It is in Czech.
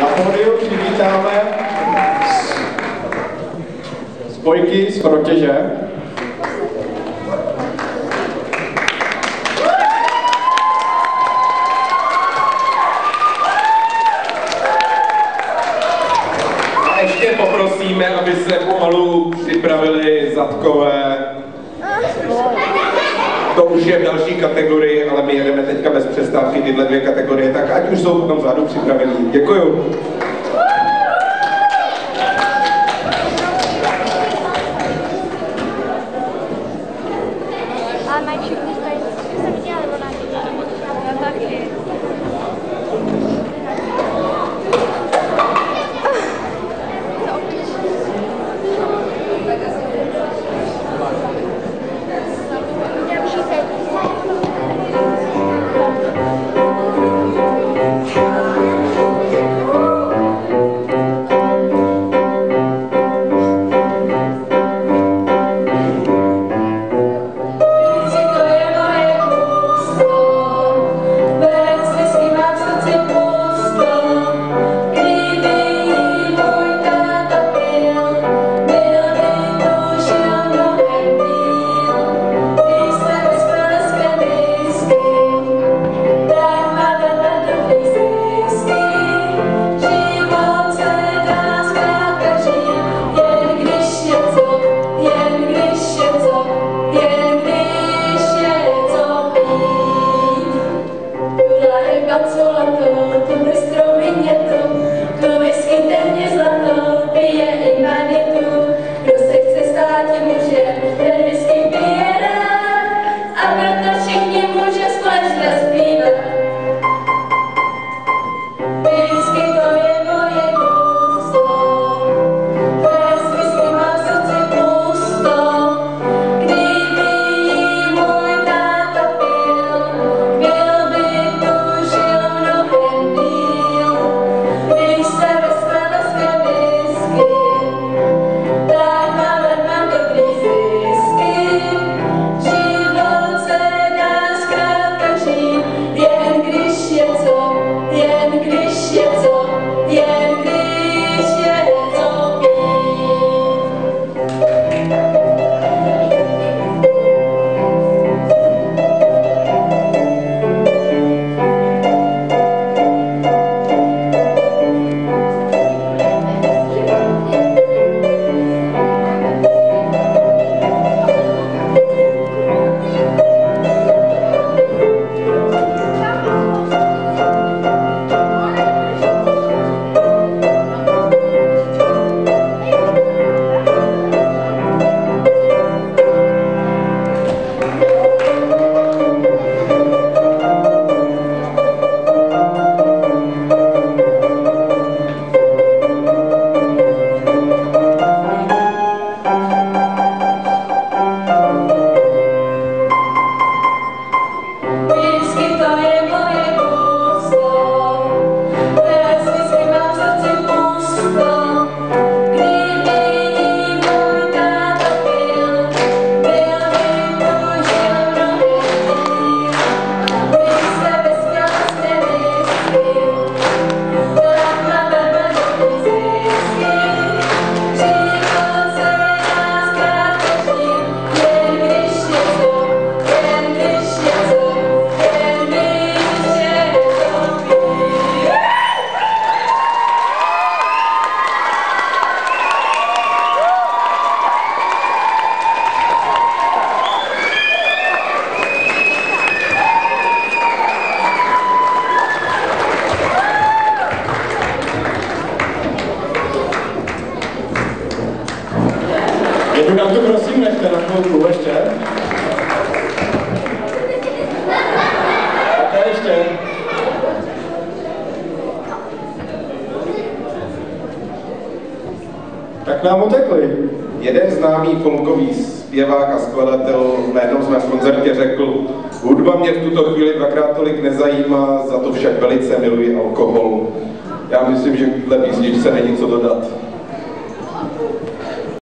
Na pódiu přivítáme spojky z Protěže. A ještě poprosíme, aby se pomalu připravili zadkové. To už je v další kategorii, ale my jedeme teďka bez přestávky tyhle dvě kategorie, tak ať už jsou potom vzadu připravení. Děkuju. Ale mají všichni stejně, co jsem viděla, nebo na taky. Jednu nám to prosím nechte na chvilku ještě. Také ještě. Tak nám utekli. Jeden známý folkový zpěvák a skladatel na jednom svém koncertě řekl: hudba mě v tuto chvíli dvakrát tolik nezajímá, za to však velice miluji alkohol. Já myslím, že k této písničce není co dodat.